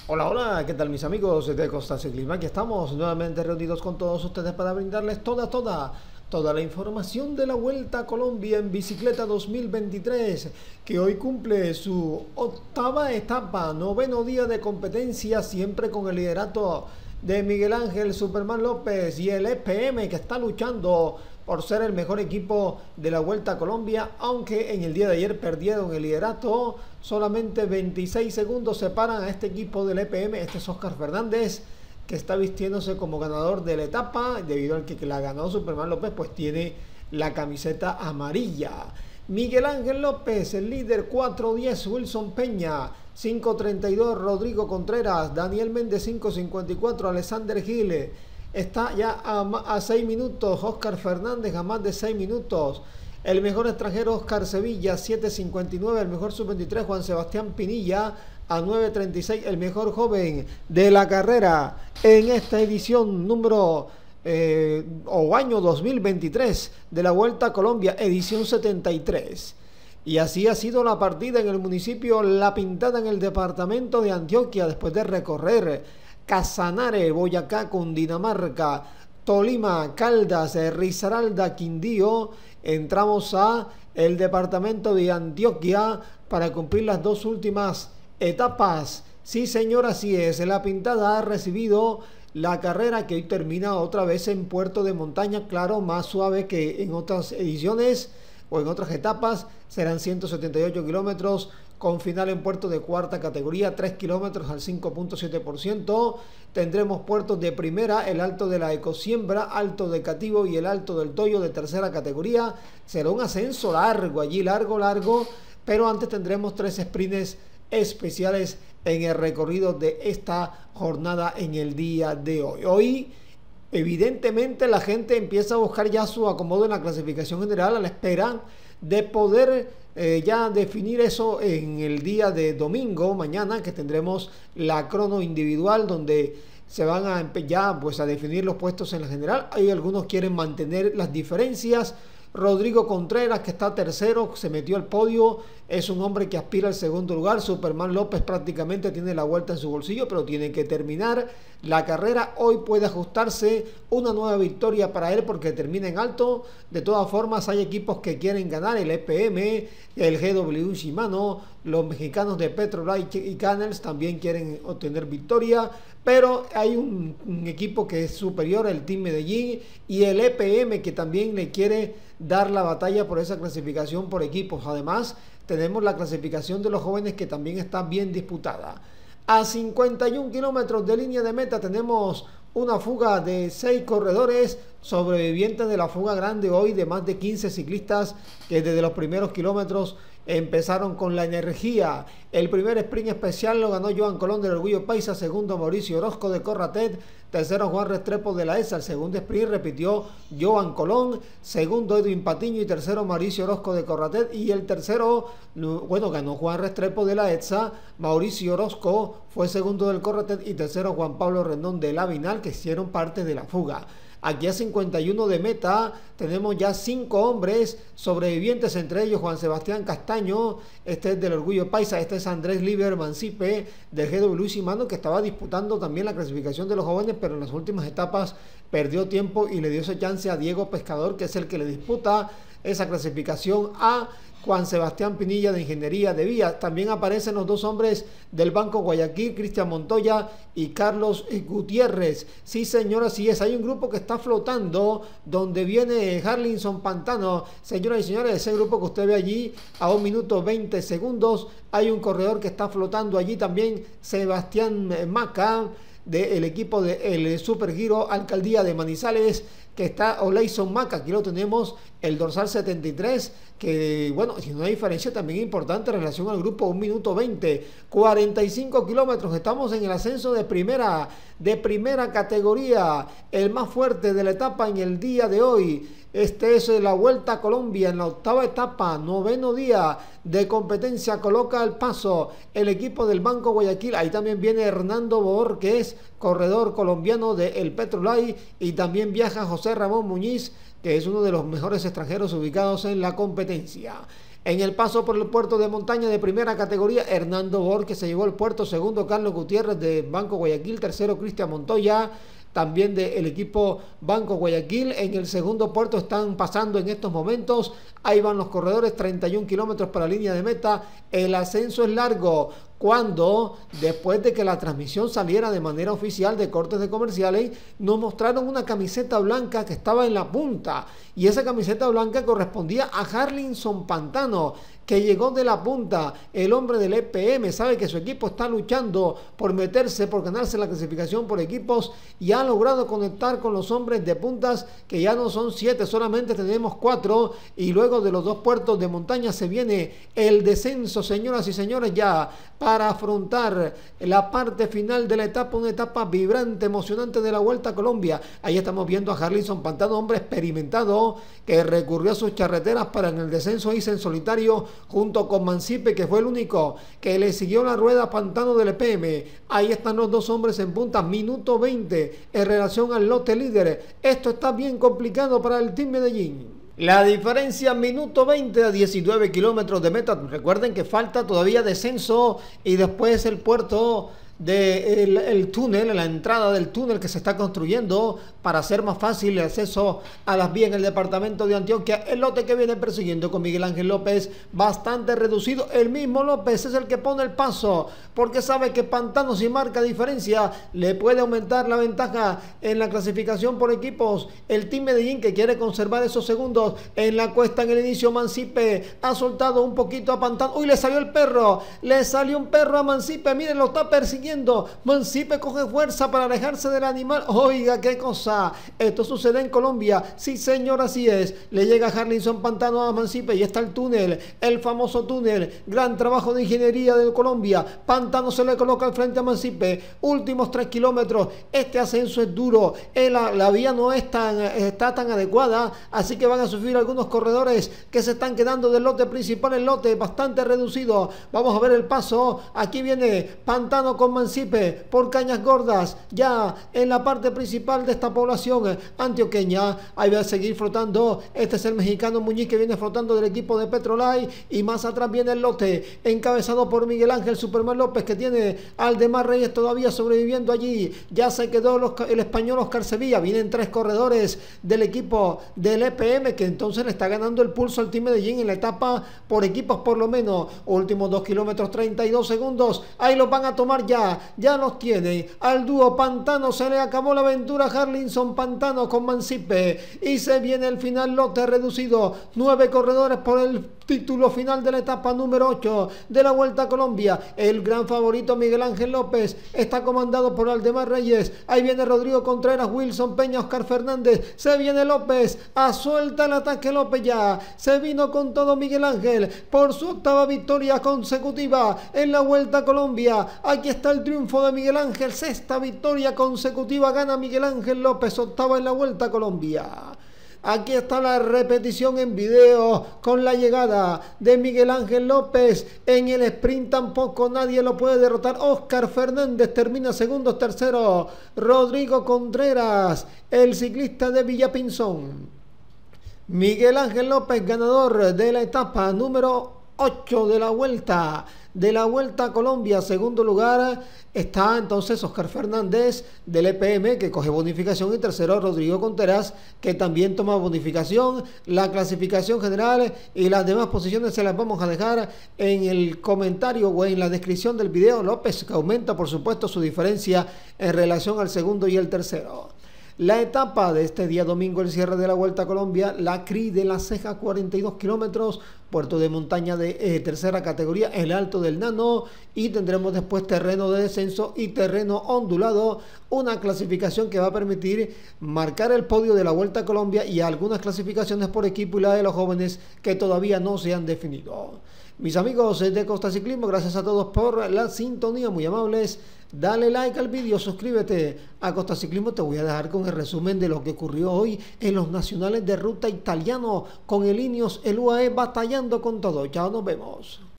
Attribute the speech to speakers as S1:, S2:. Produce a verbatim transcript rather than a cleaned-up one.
S1: Hola, hola, ¿qué tal mis amigos de Costa Ciclismo? Aquí estamos nuevamente reunidos con todos ustedes para brindarles toda, toda, toda la información de la Vuelta a Colombia en bicicleta dos mil veintitrés, que hoy cumple su octava etapa, noveno día de competencia, siempre con el liderato de Miguel Ángel Superman López y el E P M, que está luchando por ser el mejor equipo de la Vuelta a Colombia, aunque en el día de ayer perdieron el liderato. Solamente veintiséis segundos separan a este equipo del E P M. Este es Oscar Fernández, que está vistiéndose como ganador de la etapa, debido al que, que la ganó Superman López, pues tiene la camiseta amarilla. Miguel Ángel López, el líder, cuatro diez, Wilson Peña, cinco treinta y dos, Rodrigo Contreras, Daniel Méndez, cinco cincuenta y cuatro, Alexander Gil, está ya a seis minutos, Oscar Fernández a más de seis minutos. El mejor extranjero Oscar Sevilla, siete cincuenta y nueve. El mejor sub veintitrés Juan Sebastián Pinilla a nueve treinta y seis. El mejor joven de la carrera en esta edición número eh, o año dos mil veintitrés de la Vuelta a Colombia, edición setenta y tres. Y así ha sido la partida en el municipio La Pintada, en el departamento de Antioquia, después de recorrer Casanare, Boyacá, Cundinamarca, Tolima, Caldas, Risaralda, Quindío. Entramos a el departamento de Antioquia para cumplir las dos últimas etapas. Sí, señor, así es. La Pintada ha recibido la carrera, que hoy termina otra vez en Puerto de Montaña, claro, más suave que en otras ediciones o en otras etapas. Serán ciento setenta y ocho kilómetros con final en puerto de cuarta categoría, tres kilómetros al cinco punto siete por ciento. Tendremos puertos de primera, el Alto de la Ecosiembra, Alto de Cativo y el Alto del Toyo de tercera categoría. Será un ascenso largo allí, largo, largo, pero antes tendremos tres sprints especiales en el recorrido de esta jornada en el día de hoy. Hoy, evidentemente, la gente empieza a buscar ya su acomodo en la clasificación general, a la espera de poder eh, ya definir eso en el día de domingo, mañana, que tendremos la crono individual, donde se van a ya pues a definir los puestos en la general. Hay algunos quieren mantener las diferencias. Rodrigo Contreras, que está tercero, se metió al podio, es un hombre que aspira al segundo lugar. Superman López prácticamente tiene la vuelta en su bolsillo, pero tiene que terminar la carrera. Hoy puede ajustarse una nueva victoria para él, porque termina en alto. De todas formas, hay equipos que quieren ganar: el E P M, el G W Shimano, los mexicanos de Petrolite y Canels también quieren obtener victoria, pero hay un, un equipo que es superior, el Team Medellín, y el E P M, que también le quiere dar la batalla por esa clasificación por equipos. Además, tenemos la clasificación de los jóvenes, que también está bien disputada. A cincuenta y un kilómetros de línea de meta tenemos una fuga de seis corredores sobrevivientes de la fuga grande hoy, de más de quince ciclistas que desde los primeros kilómetros empezaron con la energía. El primer sprint especial lo ganó Joan Colón del Orgullo Paisa, segundo Mauricio Orozco de Corratet, tercero Juan Restrepo de la E S A. El segundo sprint repitió Joan Colón, segundo Edwin Patiño y tercero Mauricio Orozco de Corratet. Y el tercero, bueno, ganó Juan Restrepo de la E S A, Mauricio Orozco fue segundo del Corratet y tercero Juan Pablo Rendón de la Vinal, que hicieron parte de la fuga. Aquí a cincuenta y uno de meta tenemos ya cinco hombres sobrevivientes, entre ellos Juan Sebastián Castaño, este es del Orgullo Paisa, este es Andrés Liber Mancipe del G W Shimano, que estaba disputando también la clasificación de los jóvenes, pero en las últimas etapas perdió tiempo y le dio esa chance a Diego Pescador, que es el que le disputa esa clasificación a Juan Sebastián Pinilla de Ingeniería de Vías. También aparecen los dos hombres del Banco Guayaquil, Cristian Montoya y Carlos Gutiérrez. Sí, señora, sí es. Hay un grupo que está flotando, donde viene Harlinson Pantano. Señoras y señores, ese grupo que usted ve allí a un minuto veinte segundos. Hay un corredor que está flotando allí también, Sebastián Maca, del equipo del Super Giro Alcaldía de Manizales, que está Oleison Maca. Aquí lo tenemos, el dorsal setenta y tres, que bueno, tiene una diferencia también importante en relación al grupo, un minuto veinte, cuarenta y cinco kilómetros. Estamos en el ascenso de primera, de primera categoría, el más fuerte de la etapa en el día de hoy. Este es la Vuelta a Colombia en la octava etapa, noveno día de competencia. Coloca al paso el equipo del Banco Guayaquil. Ahí también viene Hernando Boor, que es corredor colombiano del Petrolite, y también viaja José Ramón Muñiz, que es uno de los mejores extranjeros ubicados en la competencia. En el paso por el puerto de montaña de primera categoría, Hernando Borges se llevó el puerto, segundo Carlos Gutiérrez de Banco Guayaquil, tercero Cristian Montoya, también del equipo Banco Guayaquil. En el segundo puerto están pasando en estos momentos, ahí van los corredores, treinta y un kilómetros para la línea de meta. El ascenso es largo, cuando después de que la transmisión saliera de manera oficial de cortes de comerciales, nos mostraron una camiseta blanca que estaba en la punta, y esa camiseta blanca correspondía a Harlinson Pantano, que llegó de la punta. El hombre del E P M sabe que su equipo está luchando por meterse, por ganarse la clasificación por equipos, y ha logrado conectar con los hombres de puntas, que ya no son siete, solamente tenemos cuatro, y luego de los dos puertos de montaña se viene el descenso, señoras y señores, ya para afrontar la parte final de la etapa, una etapa vibrante, emocionante de la Vuelta a Colombia. Ahí estamos viendo a Harlinson Pantano, hombre experimentado, que recurrió a sus charreteras para en el descenso irse en solitario junto con Mancipe, que fue el único que le siguió la rueda a Pantano del E P M. Ahí están los dos hombres en punta, minuto veinte en relación al lote líder. Esto está bien complicado para el Team Medellín. La diferencia, minuto veinte a diecinueve kilómetros de meta. Recuerden que falta todavía descenso y después el puerto de el, el túnel, la entrada del túnel que se está construyendo para hacer más fácil el acceso a las vías en el departamento de Antioquia. El lote que viene persiguiendo con Miguel Ángel López, bastante reducido. El mismo López es el que pone el paso, porque sabe que Pantano, si marca diferencia, le puede aumentar la ventaja en la clasificación por equipos. El Team Medellín, que quiere conservar esos segundos en la cuesta en el inicio. Mancipe ha soltado un poquito a Pantano. Uy, le salió el perro, le salió un perro a Mancipe, miren, lo está persiguiendo. Mancipe coge fuerza para alejarse del animal. Oiga, qué cosa. Esto sucede en Colombia. Sí, señor, así es. Le llega Harlinson Pantano a Mancipe y está el túnel, el famoso túnel. Gran trabajo de ingeniería de Colombia. Pantano se le coloca al frente a Mancipe. Últimos tres kilómetros. Este ascenso es duro. La, la vía no es tan, está tan adecuada, así que van a sufrir algunos corredores que se están quedando del lote principal. El lote bastante reducido. Vamos a ver el paso. Aquí viene Pantano con Mancipe por Cañas Gordas, ya en la parte principal de esta población antioqueña. Ahí va a seguir flotando. Este es el mexicano Muñiz, que viene flotando del equipo de Petrolay, y más atrás viene el lote encabezado por Miguel Ángel Superman López, que tiene al Demar Reyes todavía sobreviviendo allí. Ya se quedó los, el español Oscar Sevilla. Vienen tres corredores del equipo del E P M, que entonces le está ganando el pulso al Team Medellín en la etapa por equipos, por lo menos. Últimos dos kilómetros, treinta y dos segundos. Ahí los van a tomar ya. Ya los tiene al dúo Pantano. Se le acabó la aventura a Harlinson Pantano con Mancipe, y se viene el final, lote reducido. Nueve corredores por el título final de la etapa número ocho de la Vuelta a Colombia. El gran favorito Miguel Ángel López está comandado por Aldemar Reyes. Ahí viene Rodrigo Contreras, Wilson Peña, Oscar Fernández. Se viene López, a suelta el ataque López ya. Se vino con todo Miguel Ángel por su octava victoria consecutiva en la Vuelta a Colombia. Aquí está el triunfo de Miguel Ángel, sexta victoria consecutiva gana Miguel Ángel López, octava en la Vuelta a Colombia. Aquí está la repetición en video con la llegada de Miguel Ángel López. En el sprint tampoco nadie lo puede derrotar. Oscar Fernández termina segundo, tercero Rodrigo Contreras, el ciclista de Villapinzón. Miguel Ángel López, ganador de la etapa número ocho de la Vuelta de la Vuelta a Colombia. Segundo lugar está entonces Oscar Fernández del E P M, que coge bonificación, y tercero Rodrigo Contreras, que también toma bonificación. La clasificación general y las demás posiciones se las vamos a dejar en el comentario o en la descripción del video. López, que aumenta por supuesto su diferencia en relación al segundo y el tercero. La etapa de este día domingo, el cierre de la Vuelta a Colombia, la C R I de La Ceja, cuarenta y dos kilómetros, puerto de montaña de eh, tercera categoría, el Alto del Nano, y tendremos después terreno de descenso y terreno ondulado, una clasificación que va a permitir marcar el podio de la Vuelta a Colombia y algunas clasificaciones por equipo y la de los jóvenes que todavía no se han definido. Mis amigos de Costa Ciclismo, gracias a todos por la sintonía, muy amables. Dale like al vídeo, suscríbete a Costa Ciclismo. Te voy a dejar con el resumen de lo que ocurrió hoy en los nacionales de ruta italiano con el Ineos, el U A E batallando con todo. Chao, nos vemos.